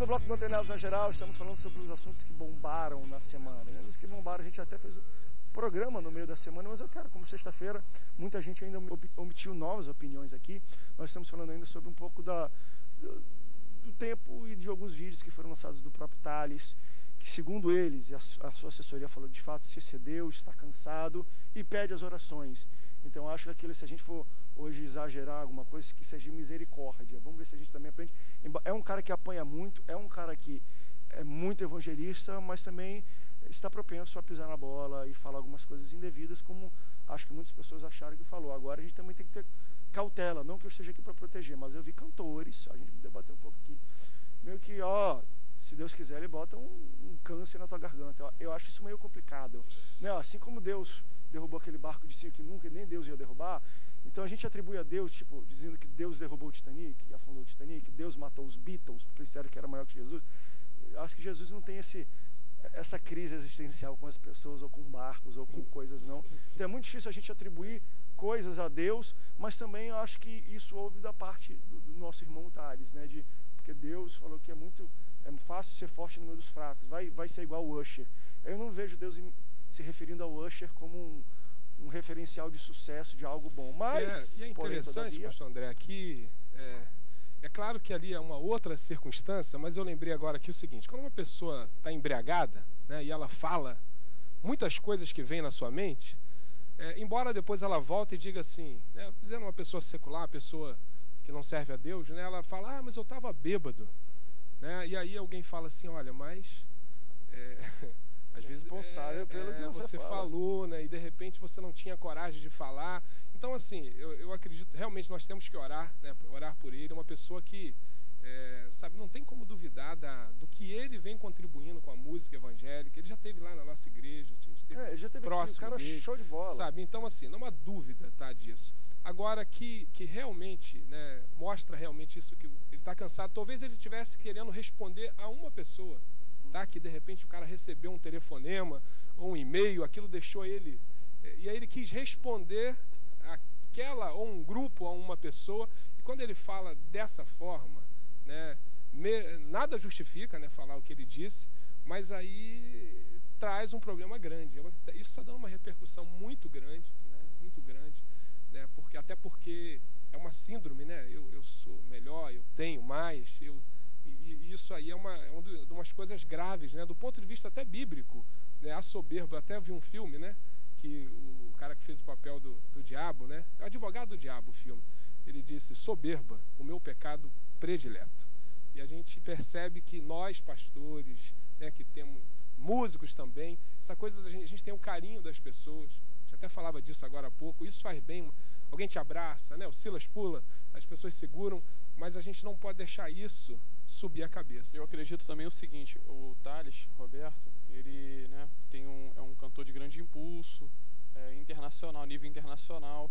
segundo bloco do Antenados na Geral, estamos falando sobre os assuntos que bombaram na semana. E um dos que bombaram, a gente até fez o programa no meio da semana, mas eu quero, como sexta-feira, muita gente ainda omitiu novas opiniões aqui. Nós estamos falando ainda sobre um pouco do tempo e de alguns vídeos que foram lançados do próprio Thales, que segundo eles, e a sua assessoria falou, de fato se excedeu, está cansado e pede as orações. Então acho que aquilo, se a gente for hoje exagerar alguma coisa, que seja misericórdia. Vamos ver se a gente também aprende. É um cara que apanha muito, é um cara que é muito evangelista, mas também está propenso a pisar na bola e falar algumas coisas indevidas, como acho que muitas pessoas acharam que falou. Agora a gente também tem que ter cautela, não que eu esteja aqui para proteger, mas eu vi cantores, a gente debateu um pouco aqui, meio que, se Deus quiser, ele bota um câncer na tua garganta. Eu acho isso meio complicado, né? Assim como Deus derrubou aquele barco de cinco que nunca nem Deus ia derrubar, então a gente atribui a Deus, tipo, dizendo que Deus derrubou o Titanic, afundou o Titanic, Deus matou os Beatles, porque eles disseram que era maior que Jesus. Eu acho que Jesus não tem essa crise existencial com as pessoas, ou com barcos, ou com coisas, não. Então é muito difícil a gente atribuir coisas a Deus, mas também eu acho que isso houve da parte do nosso irmão Thales, né? Porque Deus falou que é fácil ser forte no meio dos fracos, vai ser igual o Usher. Eu não vejo Deus se referindo ao Usher como um referencial de sucesso, de algo bom. Mas, e é interessante, pastor André, aqui é claro que ali é uma outra circunstância, mas eu lembrei agora aqui o seguinte: quando uma pessoa está embriagada, né, e ela fala muitas coisas que vêm na sua mente, embora depois ela volte e diga assim, né, dizendo uma pessoa secular, uma pessoa que não serve a Deus, né, ela fala, mas eu estava bêbado, né, e aí alguém fala assim, olha, mas às vezes responsável pelo que você falou, né, e de repente você não tinha coragem de falar. Então, assim, eu acredito, realmente nós temos que orar, né, orar por ele, uma pessoa que, sabe, não tem como duvidar do que ele vem contribuindo com a música evangélica. Ele já esteve lá na nossa igreja, a gente esteve ele já teve próximo aqui, um cara dele, show de bola. Sabe, então, assim, não há dúvida, tá, disso. Agora, que realmente, né, mostra realmente isso, que ele está cansado. Talvez ele estivesse querendo responder a uma pessoa, tá, que de repente o cara recebeu um telefonema ou um e-mail, aquilo deixou ele, e aí ele quis responder aquela, ou um grupo, a uma pessoa, e quando ele fala dessa forma, né, nada justifica, né, falar o que ele disse, mas aí traz um problema grande. Isso está dando uma repercussão muito grande, né, até porque é uma síndrome, né, eu sou melhor, eu tenho mais, e isso aí é uma de umas coisas graves, né, do ponto de vista até bíblico, né, a soberba. Até vi um filme, né, que o cara que fez o papel do diabo, né, é o advogado do diabo, o filme, ele disse, soberba, o meu pecado predileto. E a gente percebe que nós, pastores, né, que temos músicos também, essa coisa a gente tem um carinho das pessoas. A gente até falava disso agora há pouco, isso faz bem. Alguém te abraça, né, o Silas pula, as pessoas seguram, mas a gente não pode deixar isso subir a cabeça. Eu acredito também o seguinte, o Thales, Roberto, ele, né, é um cantor de grande impulso, internacional, nível internacional,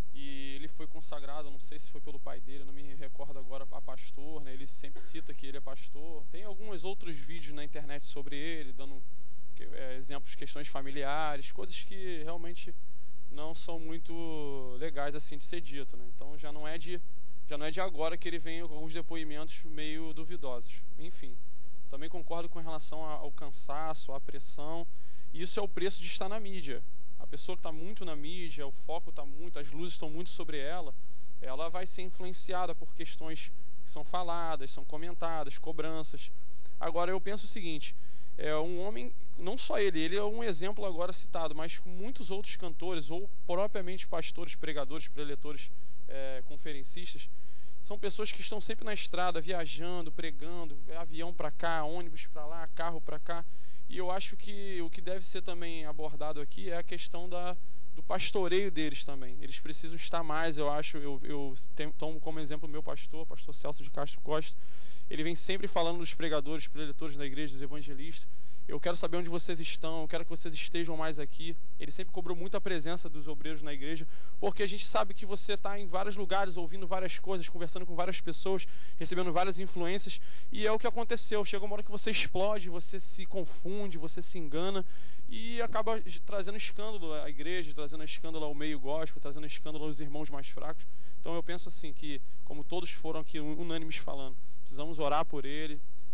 e ele foi consagrado, não sei se foi pelo pai dele, não me recordo agora, a pastor, né, ele sempre cita que ele é pastor. Tem alguns outros vídeos na internet sobre ele, dando exemplos, questões familiares, coisas que realmente não são muito legais assim de ser dito, né? Então já não é de agora que ele vem com alguns depoimentos meio duvidosos. Enfim, também concordo com relação ao cansaço, à pressão. E isso é o preço de estar na mídia. A pessoa que está muito na mídia, o foco está muito, as luzes estão muito sobre ela, ela vai ser influenciada por questões que são faladas, são comentadas, cobranças. Agora eu penso o seguinte, um homem, não só ele é um exemplo agora citado, mas muitos outros cantores, ou propriamente pastores, pregadores, preletores, conferencistas, são pessoas que estão sempre na estrada, viajando, pregando, avião para cá, ônibus para lá, carro para cá. E eu acho que o que deve ser também abordado aqui é a questão do pastoreio deles também. Eles precisam estar mais, eu acho. Eu tomo como exemplo o meu pastor Celso de Castro Costa. Ele vem sempre falando dos pregadores, preletores da igreja, dos evangelistas. Eu quero saber onde vocês estão, eu quero que vocês estejam mais aqui. Ele sempre cobrou muito a presença dos obreiros na igreja, porque a gente sabe que você está em vários lugares, ouvindo várias coisas, conversando com várias pessoas, recebendo várias influências, e é o que aconteceu. Chega uma hora que você explode, você se confunde, você se engana, e acaba trazendo escândalo à igreja, trazendo escândalo ao meio gospel, trazendo escândalo aos irmãos mais fracos. Então eu penso assim que, como todos foram aqui unânimes falando, precisamos orar por ele,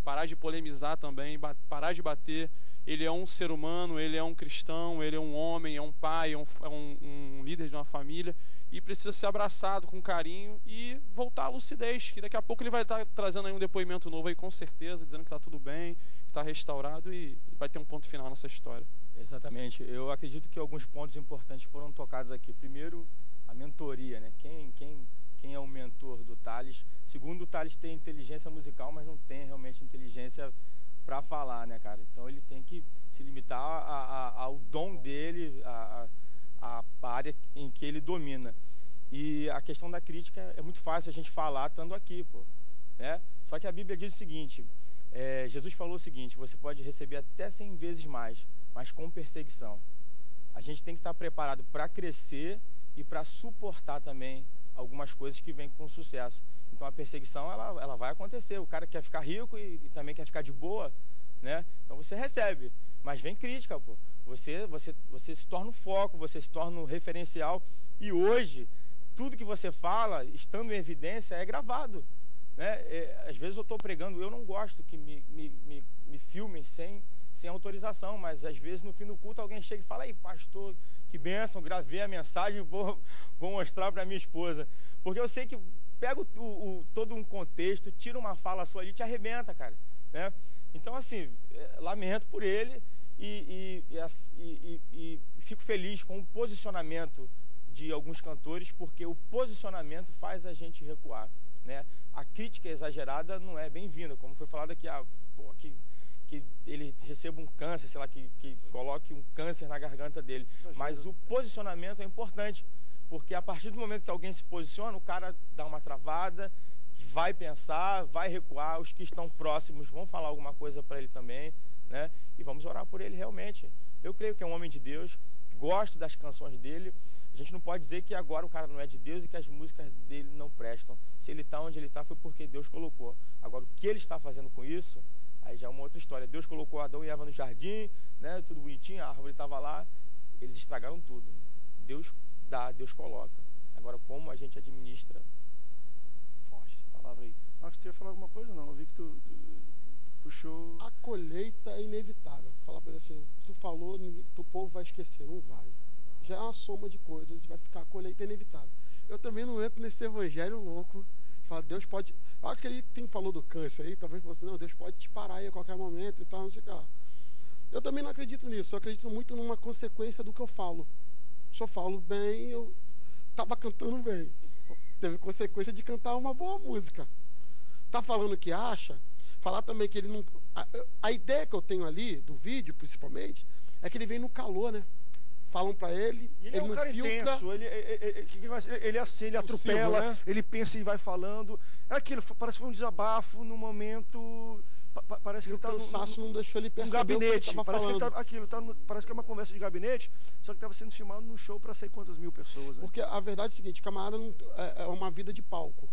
parar de polemizar também, parar de bater. Ele é um ser humano, ele é um cristão, ele é um homem, é um pai, é um líder de uma família, e precisa ser abraçado com carinho e voltar à lucidez, que daqui a pouco ele vai estar trazendo aí um depoimento novo aí, com certeza, dizendo que está tudo bem, que está restaurado, e vai ter um ponto final nessa história. Exatamente. Eu acredito que alguns pontos importantes foram tocados aqui. Primeiro, a mentoria, né? Quem é o mentor do Thales? Segundo, o Thales tem inteligência musical, mas não tem realmente inteligência para falar, né, cara? Então ele tem que se limitar ao dom dele, a área em que ele domina. E a questão da crítica é muito fácil a gente falar estando aqui, pô, né? Só que a Bíblia diz o seguinte, Jesus falou o seguinte: você pode receber até 100 vezes mais, mas com perseguição. A gente tem que estar preparado para crescer e para suportar também algumas coisas que vêm com sucesso. Então a perseguição ela vai acontecer. O cara quer ficar rico e também quer ficar de boa, né? Então você recebe, mas vem crítica, pô. Você se torna o foco, você se torna o referencial. E hoje tudo que você fala, estando em evidência, é gravado, né? Às vezes eu estou pregando, eu não gosto que me filmem sem autorização, mas às vezes no fim do culto alguém chega e fala: aí, pastor, que bênção, gravei a mensagem, vou mostrar para minha esposa, porque eu sei que pega todo um contexto, tira uma fala sua ali, te arrebenta, cara, né? Então, assim, lamento por ele e fico feliz com o posicionamento de alguns cantores, porque o posicionamento faz a gente recuar, né? A crítica exagerada não é bem-vinda, como foi falado aqui, que ele receba um câncer, sei lá, que coloque um câncer na garganta dele. Mas o posicionamento é importante, porque a partir do momento que alguém se posiciona, o cara dá uma travada, vai pensar, vai recuar, os que estão próximos vão falar alguma coisa para ele também, né? E vamos orar por ele realmente. Eu creio que é um homem de Deus, gosto das canções dele. A gente não pode dizer que agora o cara não é de Deus e que as músicas dele não prestam. Se ele está onde ele está, foi porque Deus colocou. Agora, o que ele está fazendo com isso, aí já é uma outra história. Deus colocou Adão e Eva no jardim, né? Tudo bonitinho, a árvore estava lá, eles estragaram tudo. Deus dá, Deus coloca. Agora, como a gente administra? Forte essa palavra aí. Marcos, tu ia falar alguma coisa? Não, eu vi que tu puxou. A colheita é inevitável. Falar para ele assim: tu falou, o povo vai esquecer. Não vai. Já é uma soma de coisas, vai ficar, a colheita é inevitável. Eu também não entro nesse evangelho louco. Fala, Deus pode. A hora que ele falou do câncer aí, talvez você, não, Deus pode te parar aí a qualquer momento e tal, não sei o que. Eu também não acredito nisso. Eu acredito muito numa consequência do que eu falo. Se eu falo bem, eu estava cantando bem. Teve consequência de cantar uma boa música. Tá falando o que acha, falar também que ele não. A ideia que eu tenho ali, do vídeo principalmente, é que ele vem no calor, né? Falam pra ele, ele é um cara intenso, ele é assim, ele atropela, né? Ele pensa e vai falando. É aquilo, parece que foi um desabafo no momento. Parece que o cansaço não deixou ele perceber um gabinete. O que ele parece falando. Que ele parece que é uma conversa de gabinete, só que estava sendo filmado num show para sei quantas mil pessoas. Né? Porque a verdade é o seguinte: camarada é uma vida de palco.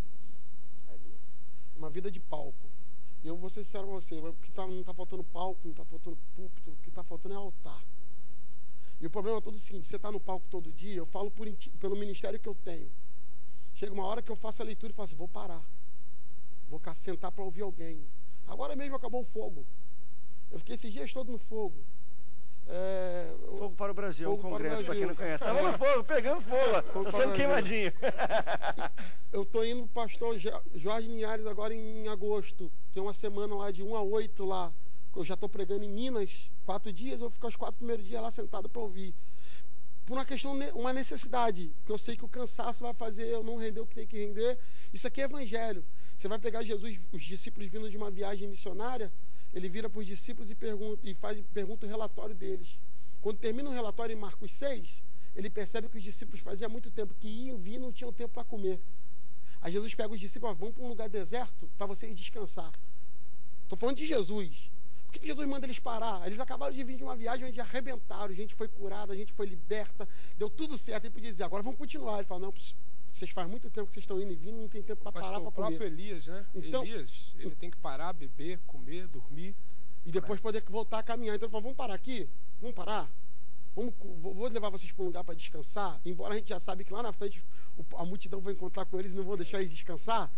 Uma vida de palco. E eu vou ser sincero com você: não está faltando palco, não está faltando púlpito, o que está faltando é altar. E o problema é todo o seguinte: você está no palco todo dia, eu falo pelo ministério que eu tenho. Chega uma hora que eu faço a leitura e falo assim: vou parar. Vou sentar para ouvir alguém. Agora mesmo acabou o fogo. Eu fiquei esses dias todos no fogo. Fogo para o Brasil, é um congresso, para quem não conhece. Estava no fogo, pegando fogo. Ficando queimadinho. Eu estou indo para o pastor Jorge Linhares agora em agosto. Tem uma semana lá de 1 a 8 lá. Eu já estou pregando em Minas, 4 dias, eu vou ficar os 4 primeiros dias lá sentado para ouvir. Por uma questão, uma necessidade, porque eu sei que o cansaço vai fazer eu não render o que tem que render. Isso aqui é evangelho. Você vai pegar Jesus, os discípulos vindo de uma viagem missionária, ele vira para os discípulos e pergunta o relatório deles. Quando termina o relatório em Marcos 6, ele percebe que os discípulos faziam muito tempo que iam vir e não tinham tempo para comer. Aí Jesus pega os discípulos: vão para um lugar deserto para vocês descansar. Estou falando de Jesus. Por que Jesus manda eles parar? Eles acabaram de vir de uma viagem onde arrebentaram, a gente foi curada, a gente foi liberta, deu tudo certo. Ele podia dizer: agora vamos continuar. Ele fala: não, vocês faz muito tempo que vocês estão indo e vindo, não tem tempo para parar para comer. O próprio Elias, né? Então, Elias, ele tem que parar, beber, comer, dormir. E depois poder voltar a caminhar. Então ele falou: vamos parar aqui? Vamos parar? Vou levar vocês para um lugar para descansar, embora a gente já sabe que lá na frente a multidão vai encontrar com eles e não vão deixar eles descansar.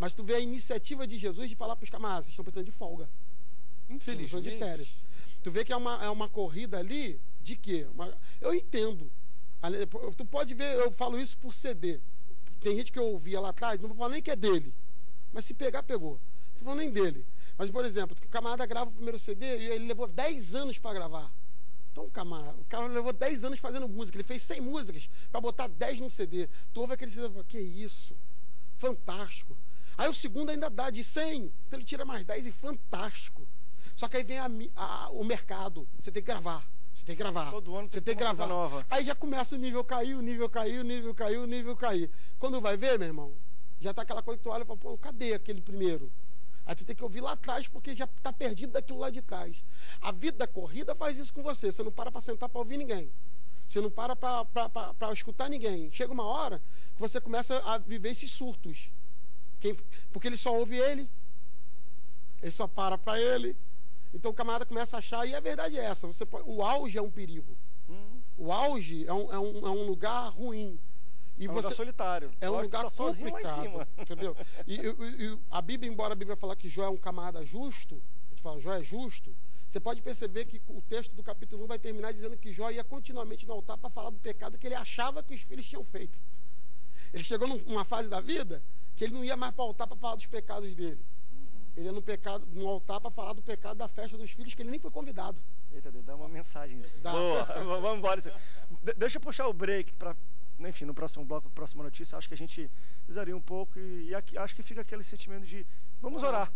Mas tu vê a iniciativa de Jesus de falar para os camaradas, vocês estão precisando de folga. Infelizmente. De férias. Tu vê que é uma corrida ali de quê? Eu entendo. Tu pode ver, eu falo isso por CD. Tem gente que eu ouvia lá atrás, não vou falar nem que é dele. Mas se pegar, pegou. Não tô falando nem dele. Mas, por exemplo, o camarada grava o primeiro CD e ele levou 10 anos para gravar. Então, o cara levou 10 anos fazendo música. Ele fez 100 músicas para botar 10 no CD. Tu ouve aquele CD e fala, que isso? Fantástico. Aí o segundo ainda dá de 100. Então ele tira mais 10 e fantástico. Só que aí vem o mercado. Você tem que gravar. Você tem que gravar. Todo ano você tem que gravar. Nova. Aí já começa o nível cair, o nível cair, o nível cair, o nível cair. Quando vai ver, meu irmão, já tá aquela coisa que tu olha e fala, pô, cadê aquele primeiro? Aí tu tem que ouvir lá atrás, porque já tá perdido daquilo lá de trás. A vida da corrida faz isso com você. Você não para sentar para ouvir ninguém. Você não para para escutar ninguém. Chega uma hora que você começa a viver esses surtos. Porque ele só ouve ele. Ele só para ele. Então o camarada começa a achar, e a verdade é essa, o auge é um perigo. O auge é um lugar ruim. E um lugar solitário. É um lugar sozinho lá em cima. Entendeu? E a Bíblia, embora a Bíblia fale que Jó é um camarada justo, a gente fala, Jó é justo, você pode perceber que o texto do capítulo 1 vai terminar dizendo que Jó ia continuamente no altar para falar do pecado que ele achava que os filhos tinham feito. Ele chegou numa fase da vida que ele não ia mais para o altar para falar dos pecados dele. Ele ia no altar para falar do pecado da festa dos filhos, que ele nem foi convidado. Eita, dá uma mensagem isso. Boa, vamos embora. Deixa eu puxar o break para, enfim, no próximo bloco, próxima notícia, acho que a gente usaria um pouco e aqui, acho que fica aquele sentimento de vamos orar.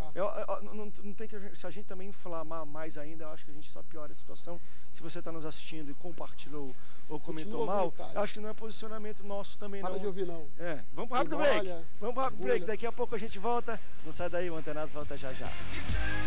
Não tem que, se a gente também inflamar mais ainda, eu acho que a gente só piora a situação. Se você está nos assistindo e compartilhou ou comentou mal, acho que não é posicionamento nosso também. Para de ouvir, não. Vamos para o rápido break. Vamos para o rápido break. Daqui a pouco a gente volta. Não sai daí, o Antenados volta já já.